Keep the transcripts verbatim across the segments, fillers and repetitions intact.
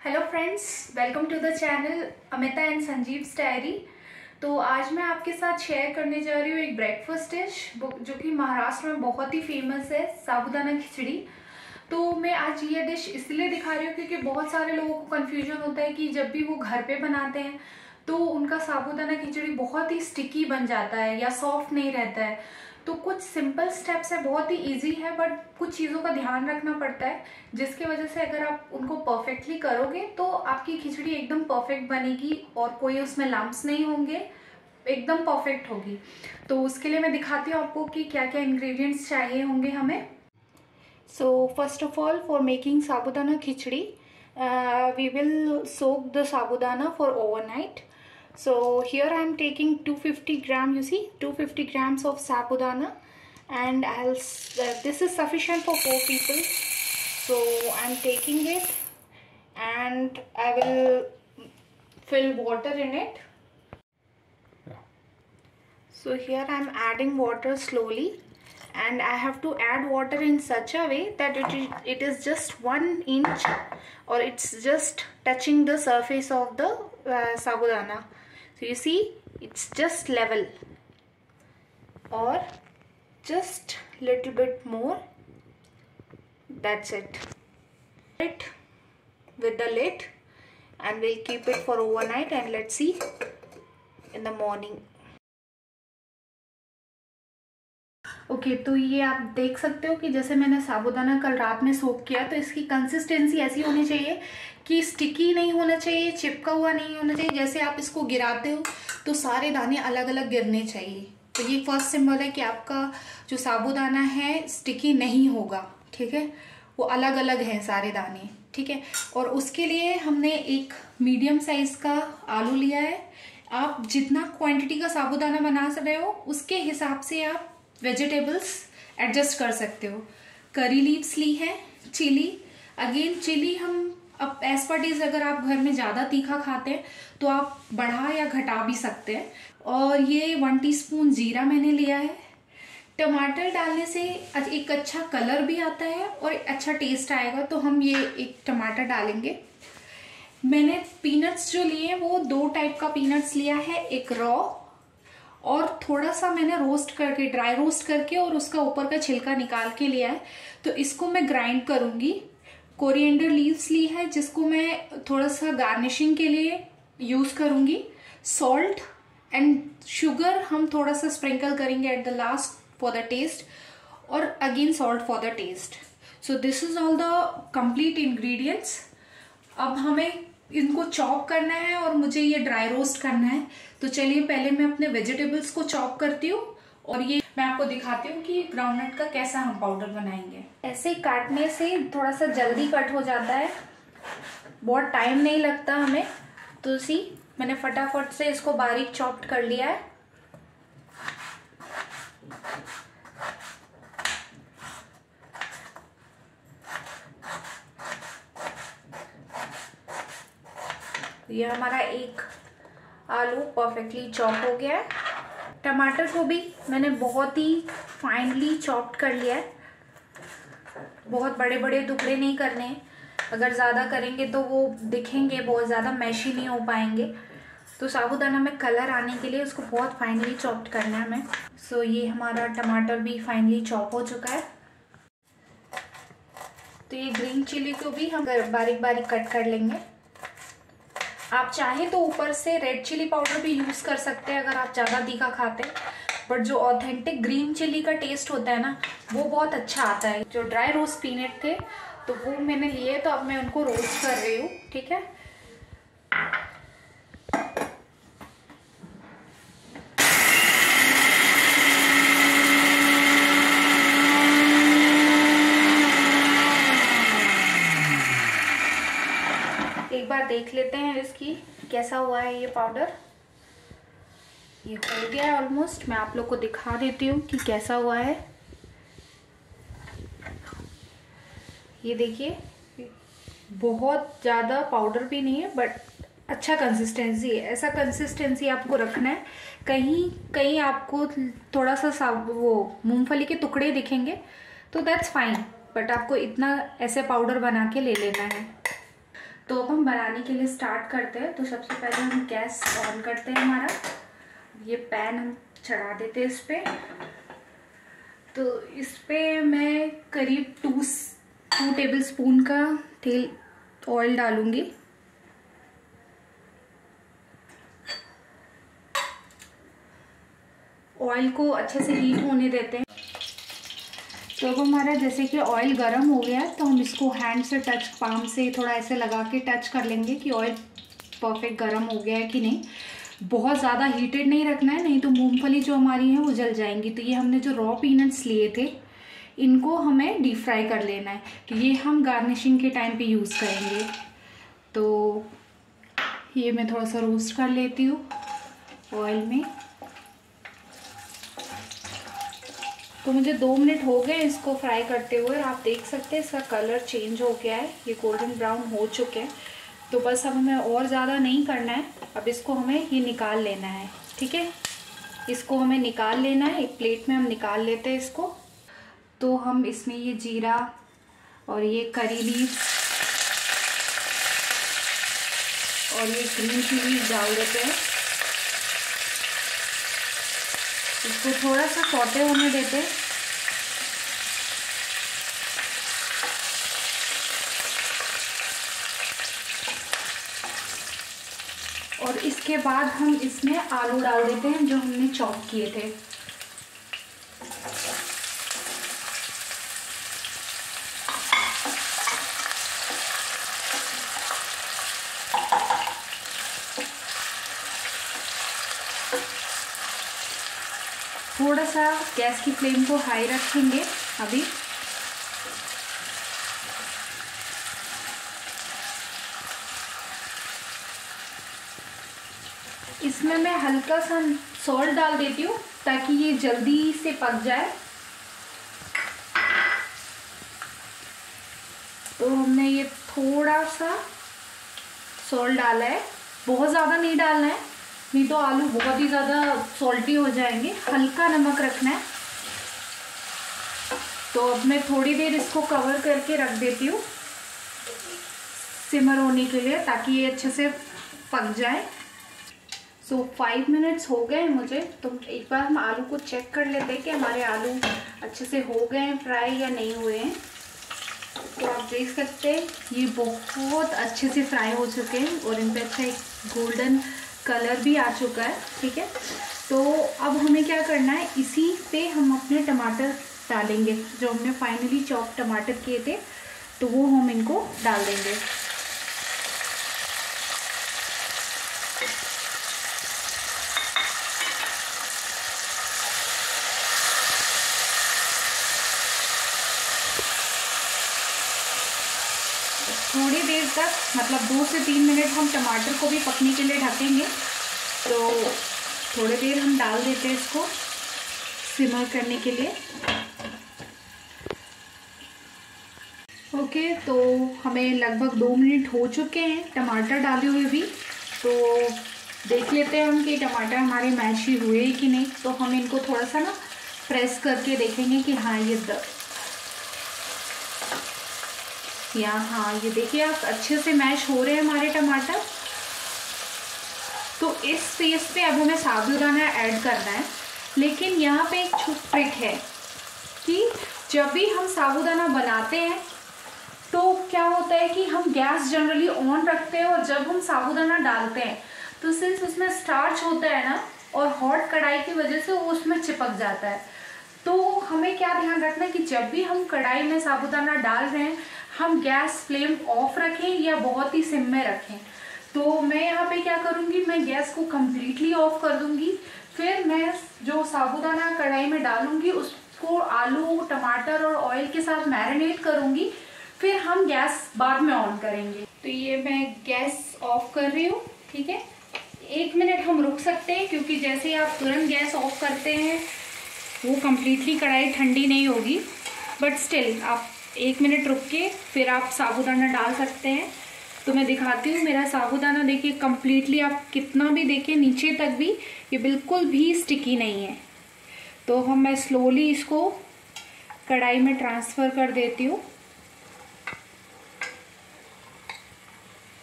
Hello friends, welcome to the channel Amita and Sanjeev's diary. तो आज मैं आपके साथ शेयर करने जा रही हूँ एक ब्रेकफास्ट डिश जो कि महाराष्ट्र में बहुत ही फेमस है, साबूदाना खिचड़ी। तो मैं आज ये डिश इसलिए दिखा रही हूँ क्योंकि बहुत सारे लोगों को कन्फ्यूजन होता है कि जब भी वो घर पे बनाते हैं तो उनका साबूदाना खिचड़ी बहुत ही स्टिकी बन जाता है या सॉफ्ट नहीं रहता है। तो कुछ सिंपल स्टेप्स है, बहुत ही इजी है, बट कुछ चीज़ों का ध्यान रखना पड़ता है जिसकी वजह से अगर आप उनको परफेक्टली करोगे तो आपकी खिचड़ी एकदम परफेक्ट बनेगी और कोई उसमें लम्प्स नहीं होंगे, एकदम परफेक्ट होगी। तो उसके लिए मैं दिखाती हूँ आपको कि क्या क्या इंग्रेडिएंट्स चाहिए होंगे हमें। So first of all, for making sabudana khichdi we will soak the sabudana for overnight. So here I am taking two hundred fifty gram, you see, two hundred fifty grams of sabudana, and I'll uh, this is sufficient for four people. So I'm taking it and I will fill water in it. Yeah. So here I'm adding water slowly, and I have to add water in such a way that it is, it is just one inch or it's just touching the surface of the uh, sabudana. So you see, it's just level or just little bit more. That's it. It with the lid and we'll keep it for overnight and let's see in the morning. Okay okay, तो ये आप देख सकते हो कि जैसे मैंने साबूदाना कल रात में सोक किया तो इसकी कंसिस्टेंसी ऐसी होनी चाहिए कि स्टिकी नहीं होना चाहिए, चिपका हुआ नहीं होना चाहिए। जैसे आप इसको गिराते हो तो सारे दाने अलग अलग गिरने चाहिए। तो ये फर्स्ट सिंबल है कि आपका जो साबूदाना है स्टिकी नहीं होगा, ठीक है, वो अलग अलग है सारे दाने, ठीक है। और उसके लिए हमने एक मीडियम साइज का आलू लिया है। आप जितना क्वांटिटी का साबूदाना बना रहे हो उसके हिसाब से आप वेजिटेबल्स एडजस्ट कर सकते हो। करी लीव्स ली है, चिली, अगेन चिली हम अब एज पर डेज अगर आप घर में ज़्यादा तीखा खाते हैं तो आप बढ़ा या घटा भी सकते हैं। और ये वन टीस्पून जीरा मैंने लिया है। टमाटर डालने से एक अच्छा कलर भी आता है और अच्छा टेस्ट आएगा, तो हम ये एक टमाटर डालेंगे। मैंने पीनट्स जो लिए वो दो टाइप का पीनट्स लिया है, एक रॉ और थोड़ा सा मैंने रोस्ट करके, ड्राई रोस्ट करके और उसका ऊपर का छिलका निकाल के लिया है। तो इसको मैं ग्राइंड करूंगी। कोरिएंडर लीव्स ली है जिसको मैं थोड़ा सा गार्निशिंग के लिए यूज करूंगी। सॉल्ट एंड शुगर हम थोड़ा सा स्प्रिंकल करेंगे at the last for the taste, और again salt for the taste. So this is all the complete ingredients. अब हमें इनको चॉप करना है और मुझे ये ड्राई रोस्ट करना है। तो चलिए पहले मैं अपने वेजिटेबल्स को चॉप करती हूँ और ये मैं आपको दिखाती हूँ कि ग्राउंडनट का कैसा हम पाउडर बनाएंगे। ऐसे काटने से थोड़ा सा जल्दी कट हो जाता है, बहुत टाइम नहीं लगता हमें। तो सी मैंने फटाफट से इसको बारीक चॉप्ड कर लिया है। ये हमारा एक आलू परफेक्टली चॉप हो गया है। टमाटर को भी मैंने बहुत ही फाइनली चॉप्ड कर लिया है। बहुत बड़े बड़े टुकड़े नहीं करने हैं, अगर ज़्यादा करेंगे तो वो दिखेंगे बहुत ज़्यादा मैशी नहीं हो पाएंगे। तो साबूदाना में कलर आने के लिए उसको बहुत फाइनली चॉप्ड करना है हमें। सो so, ये हमारा टमाटर भी फाइनली चॉप हो चुका है। तो ये ग्रीन चिली को भी हम बारीक बारीक कट कर लेंगे। आप चाहें तो ऊपर से रेड चिली पाउडर भी यूज कर सकते हैं अगर आप ज़्यादा तीखा खाते हैं, बट जो ऑथेंटिक ग्रीन चिली का टेस्ट होता है ना वो बहुत अच्छा आता है। जो ड्राई रोस्ट पीनट थे तो वो मैंने लिए, तो अब मैं उनको रोस्ट कर रही हूँ, ठीक है। एक बार देख लेते हैं इसकी कैसा हुआ है ये पाउडर। ये हो गया है ऑलमोस्ट। मैं आप लोग को दिखा देती हूँ कि कैसा हुआ है। ये देखिए, बहुत ज़्यादा पाउडर भी नहीं है बट अच्छा कंसिस्टेंसी है। ऐसा कंसिस्टेंसी आपको रखना है। कहीं कहीं आपको थोड़ा सा वो मूंगफली के टुकड़े दिखेंगे तो दैट्स फाइन, बट आपको इतना ऐसे पाउडर बना के ले लेना है। तो अब हम बनाने के लिए स्टार्ट करते हैं। तो सबसे पहले हम गैस ऑन करते हैं हमारा, ये पैन हम चढ़ा देते हैं इस पे। तो इस पे मैं करीब टू टू टेबल स्पून का तेल ऑयल डालूंगी। ऑयल को अच्छे से हीट होने देते हैं। तो अब हमारा जैसे कि ऑयल गर्म हो गया है, तो हम इसको हैंड से टच, पाम से थोड़ा ऐसे लगा के टच कर लेंगे कि ऑयल परफेक्ट गर्म हो गया है कि नहीं। बहुत ज़्यादा हीटेड नहीं रखना है, नहीं तो मूंगफली जो हमारी है वो जल जाएंगी। तो ये हमने जो रॉ पीनट्स लिए थे, इनको हमें डीप फ्राई कर लेना है। तो ये हम गार्निशिंग के टाइम पे यूज़ करेंगे। तो ये मैं थोड़ा सा रोस्ट कर लेती हूँ ऑयल में। तो मुझे दो मिनट हो गए इसको फ्राई करते हुए, और आप देख सकते हैं इसका कलर चेंज हो गया है, ये गोल्डन ब्राउन हो चुके हैं। तो बस अब हमें और ज़्यादा नहीं करना है, अब इसको हमें ये निकाल लेना है। ठीक है, इसको हमें निकाल लेना है, एक प्लेट में हम निकाल लेते हैं इसको। तो हम इसमें ये जीरा और ये करी लीव्स और ये ग्रीन चिलीज डाल देते हैं। इसको थोड़ा सा सौटे होने देते हैं। और इसके बाद हम इसमें आलू डाल देते हैं जो हमने चॉप किए थे। थोड़ा सा गैस की फ्लेम को हाई रखेंगे अभी। इसमें मैं हल्का सा सॉल्ट डाल देती हूँ ताकि ये जल्दी से पक जाए। तो हमने ये थोड़ा सा सॉल्ट डाला है, बहुत ज़्यादा नहीं डालना है, नहीं तो आलू बहुत ही ज़्यादा सॉल्टी हो जाएंगे। हल्का नमक रखना है। तो अब मैं थोड़ी देर इसको कवर करके रख देती हूँ सिमर होने के लिए, ताकि ये अच्छे से पक जाए। सो फाइव मिनट्स हो गए मुझे। तो एक बार हम आलू को चेक कर लेते हैं कि हमारे आलू अच्छे से हो गए हैं फ्राई या नहीं हुए हैं। तो आप देख सकते हैं ये बहुत अच्छे से फ्राई हो चुके हैं और इन पर अच्छा एक गोल्डन कलर भी आ चुका है। ठीक है, तो अब हमें क्या करना है, इसी पे हम अपने टमाटर डालेंगे जो हमने फाइनली चॉप टमाटर किए थे, तो वो हम इनको डाल देंगे। थोड़ी देर तक, मतलब दो से तीन मिनट हम टमाटर को भी पकने के लिए ढकेंगे। तो थोड़ी देर हम डाल देते हैं इसको सिमर करने के लिए। ओके, तो हमें लगभग दो मिनट हो चुके हैं टमाटर डाले हुए भी। तो देख लेते हैं हम कि टमाटर हमारे मैश ही हुए कि नहीं। तो हम इनको थोड़ा सा ना प्रेस करके देखेंगे कि हाँ ये द या हाँ ये देखिए आप, अच्छे से मैश हो रहे हैं हमारे टमाटर। तो इस स्टेज पे अब हमें साबूदाना ऐड करना है। लेकिन यहाँ पे एक छोटी ट्रिक है कि जब भी हम साबूदाना बनाते हैं तो क्या होता है कि हम गैस जनरली ऑन रखते हैं, और जब हम साबूदाना डालते हैं तो सिंस उसमें स्टार्च होता है ना, और हॉट कढ़ाई की वजह से वो उसमें चिपक जाता है। तो हमें क्या ध्यान रखना है कि जब भी हम कढ़ाई में साबूदाना डाल रहे हैं, हम गैस फ्लेम ऑफ रखें या बहुत ही सिम में रखें। तो मैं यहाँ पे क्या करूँगी, मैं गैस को कम्प्लीटली ऑफ कर दूँगी। फिर मैं जो साबूदाना कढ़ाई में डालूँगी उसको आलू, टमाटर और ऑयल के साथ मैरिनेट करूँगी। फिर हम गैस बाद में ऑन करेंगे। तो ये मैं गैस ऑफ कर रही हूँ। ठीक है, एक मिनट हम रुक सकते हैं, क्योंकि जैसे ही आप तुरंत गैस ऑफ करते हैं वो कम्प्लीटली कढ़ाई ठंडी नहीं होगी। बट स्टिल आप एक मिनट रुक के फिर आप साबूदाना डाल सकते हैं। तो मैं दिखाती हूँ मेरा साबूदाना, देखिए कम्प्लीटली आप कितना भी देखिए नीचे तक भी ये बिल्कुल भी स्टिकी नहीं है। तो हम मैं स्लोली इसको कढ़ाई में ट्रांसफ़र कर देती हूँ।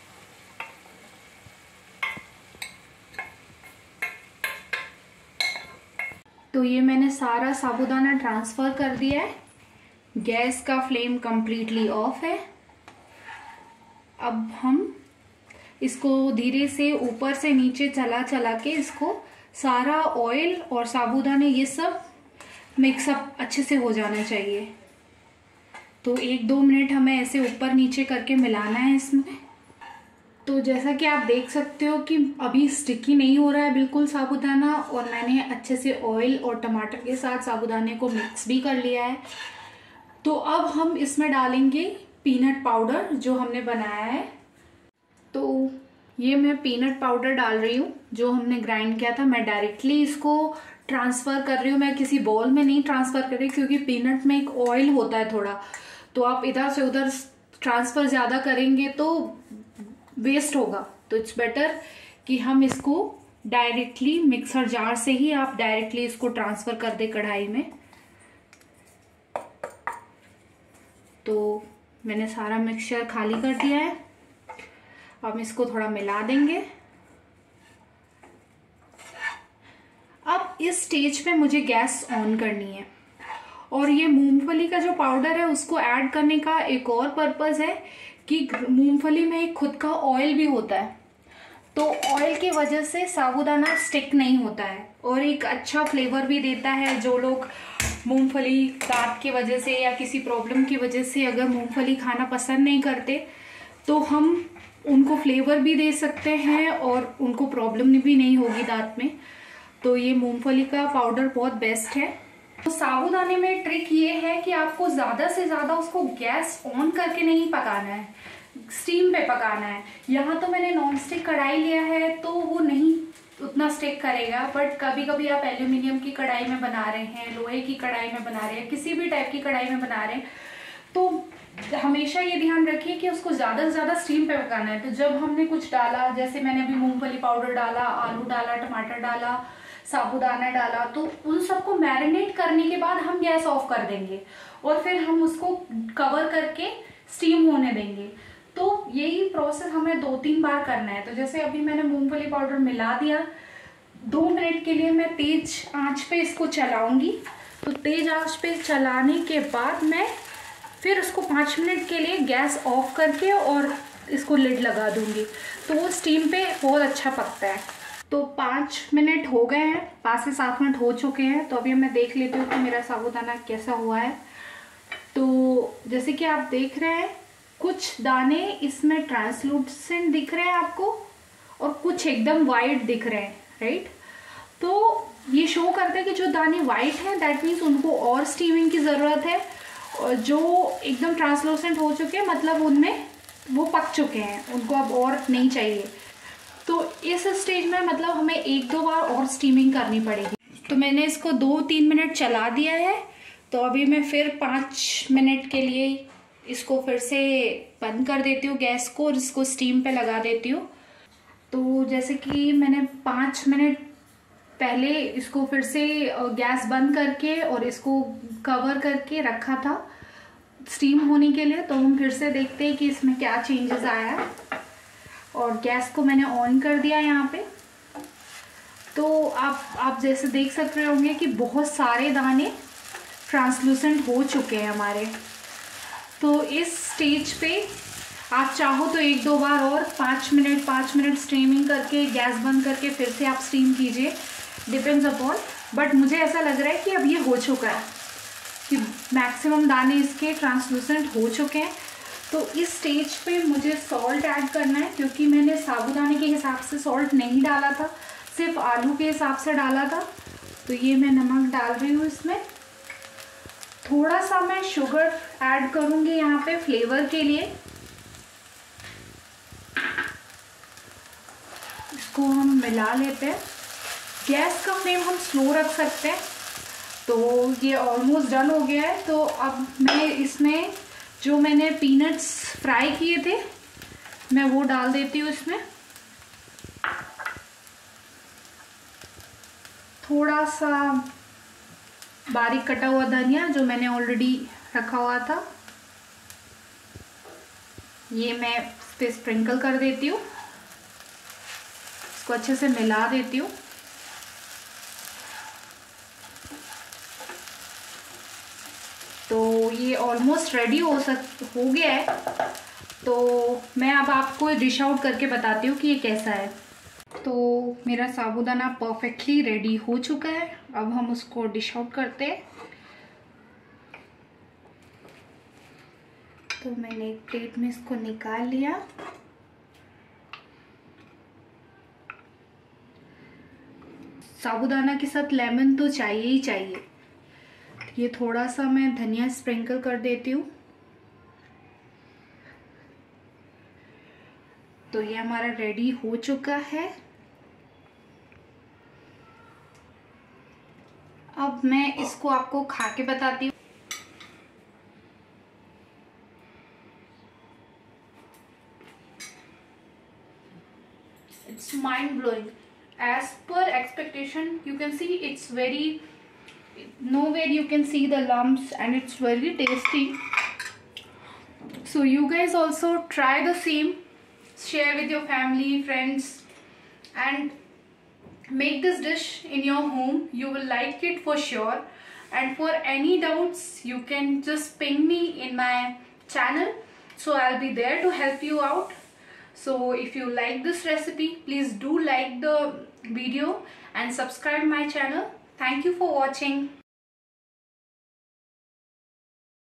तो ये मैंने सारा साबूदाना ट्रांसफ़र कर दिया है। गैस का फ्लेम कम्प्लीटली ऑफ है। अब हम इसको धीरे से ऊपर से नीचे चला चला के इसको सारा ऑयल और साबूदाने ये सब मिक्सअप अच्छे से हो जाना चाहिए। तो एक दो मिनट हमें ऐसे ऊपर नीचे करके मिलाना है इसमें। तो जैसा कि आप देख सकते हो कि अभी स्टिकी नहीं हो रहा है बिल्कुल साबूदाना, और मैंने अच्छे से ऑयल और टमाटर के साथ साबूदाने को मिक्स भी कर लिया है। तो अब हम इसमें डालेंगे पीनट पाउडर जो हमने बनाया है। तो ये मैं पीनट पाउडर डाल रही हूँ जो हमने ग्राइंड किया था। मैं डायरेक्टली इसको ट्रांसफ़र कर रही हूँ, मैं किसी बॉल में नहीं ट्रांसफ़र कर रही, क्योंकि पीनट में एक ऑयल होता है थोड़ा, तो आप इधर से उधर ट्रांसफ़र ज़्यादा करेंगे तो वेस्ट होगा। तो इट्स बेटर कि हम इसको डायरेक्टली मिक्सर जार से ही आप डायरेक्टली इसको ट्रांसफ़र कर दे कढ़ाई में। तो मैंने सारा मिक्सचर खाली कर दिया है। अब इसको थोड़ा मिला देंगे। अब इस स्टेज पे मुझे गैस ऑन करनी है, और ये मूंगफली का जो पाउडर है उसको ऐड करने का एक और पर्पस है कि मूंगफली में एक खुद का ऑयल भी होता है, तो ऑयल की वजह से साबूदाना स्टिक नहीं होता है और एक अच्छा फ्लेवर भी देता है। जो लोग मूंगफली दांत की वजह से या किसी प्रॉब्लम की वजह से अगर मूंगफली खाना पसंद नहीं करते, तो हम उनको फ्लेवर भी दे सकते हैं और उनको प्रॉब्लम भी नहीं होगी दांत में। तो ये मूंगफली का पाउडर बहुत बेस्ट है। तो साबूदाने में ट्रिक ये है कि आपको ज़्यादा से ज़्यादा उसको गैस ऑन करके नहीं पकाना है, स्टीम पे पकाना है। यहाँ तो मैंने नॉन स्टिक कढ़ाई लिया है तो वो नहीं उतना स्टिक करेगा, बट कभी कभी आप एल्यूमिनियम की कढ़ाई में बना रहे हैं, लोहे की कढ़ाई में बना रहे हैं, किसी भी टाइप की कढ़ाई में बना रहे हैं, तो हमेशा ये ध्यान रखिए कि उसको ज़्यादा से ज़्यादा स्टीम पे पकाना है। तो जब हमने कुछ डाला, जैसे मैंने अभी मूंगफली पाउडर डाला, आलू डाला, टमाटर डाला, साबूदाना डाला, तो उन सबको मैरिनेट करने के बाद हम गैस ऑफ कर देंगे और फिर हम उसको कवर करके स्टीम होने देंगे। तो यही प्रोसेस हमें दो तीन बार करना है। तो जैसे अभी मैंने मूंगफली पाउडर मिला दिया, दो मिनट के लिए मैं तेज आंच पे इसको चलाऊंगी। तो तेज आंच पे चलाने के बाद मैं फिर उसको पाँच मिनट के लिए गैस ऑफ करके और इसको लिड लगा दूंगी, तो वो स्टीम पे बहुत अच्छा पकता है। तो पाँच मिनट हो गए हैं, पाँच से सात मिनट हो चुके हैं। तो अभी मैं देख लेती हूँ कि मेरा साबूदाना कैसा हुआ है। तो जैसे कि आप देख रहे हैं, कुछ दाने इसमें ट्रांसलूसेंट दिख रहे हैं आपको और कुछ एकदम वाइट दिख रहे हैं, राइट। तो ये शो करता है कि जो दाने वाइट हैं दैट मीन्स उनको और स्टीमिंग की ज़रूरत है, और जो एकदम ट्रांसलूसेंट हो चुके हैं मतलब उनमें वो पक चुके हैं, उनको अब और नहीं चाहिए। तो इस स्टेज में मतलब हमें एक दो बार और स्टीमिंग करनी पड़ेगी। तो मैंने इसको दो तीन मिनट चला दिया है। तो अभी मैं फिर पाँच मिनट के लिए इसको फिर से बंद कर देती हूँ गैस को और इसको स्टीम पे लगा देती हूँ। तो जैसे कि मैंने पाँच मिनट पहले इसको फिर से गैस बंद करके और इसको कवर करके रखा था स्टीम होने के लिए। तो हम फिर से देखते हैं कि इसमें क्या चेंजेस आया है। और गैस को मैंने ऑन कर दिया यहाँ पे। तो आप आप जैसे देख सकते होंगे कि बहुत सारे दाने ट्रांसलूसेंट हो चुके हैं हमारे। तो इस स्टेज पे आप चाहो तो एक दो बार और पाँच मिनट पाँच मिनट स्टीमिंग करके गैस बंद करके फिर से आप स्टीम कीजिए, डिपेंड्स अपॉन। बट मुझे ऐसा लग रहा है कि अब ये हो चुका है, कि मैक्सिमम दाने इसके ट्रांसलूसेंट हो चुके हैं। तो इस स्टेज पे मुझे सॉल्ट ऐड करना है, क्योंकि मैंने साबूदाने के हिसाब से सॉल्ट नहीं डाला था, सिर्फ आलू के हिसाब से डाला था। तो ये मैं नमक डाल रही हूँ इसमें। थोड़ा सा मैं शुगर ऐड करूँगी यहाँ पे फ्लेवर के लिए। इसको हम मिला लेते हैं। गैस का फ्लेम हम स्लो रख सकते हैं। तो ये ऑलमोस्ट डन हो गया है। तो अब मैं इसमें जो मैंने पीनट्स फ्राई किए थे मैं वो डाल देती हूँ इसमें। थोड़ा सा बारीक कटा हुआ धनिया जो मैंने ऑलरेडी रखा हुआ था, ये मैं इस पे स्प्रिंकल कर देती हूँ। इसको अच्छे से मिला देती हूँ। तो ये ऑलमोस्ट रेडी हो सक हो गया है। तो मैं अब आपको डिश आउट करके बताती हूँ कि ये कैसा है। तो मेरा साबूदाना परफेक्टली रेडी हो चुका है। अब हम उसको डिश आउट करते हैं। तो मैंने एक प्लेट में इसको निकाल लिया। साबूदाना के साथ लेमन तो चाहिए ही चाहिए। ये थोड़ा सा मैं धनिया स्प्रिंकल कर देती हूँ। तो ये हमारा रेडी हो चुका है। अब मैं इसको आपको खा के बताती हूँ। It's mind blowing. As per expectation, you can see it's very, nowhere you can see the lumps, and it's very tasty. So you guys also try the same, share with your family, friends, and make this dish in your home. You will like it for sure. And for any doubts, you can just ping me in my channel, so I'll be there to help you out. So if you like this recipe, please do like the video and subscribe my channel. Thank you for watching.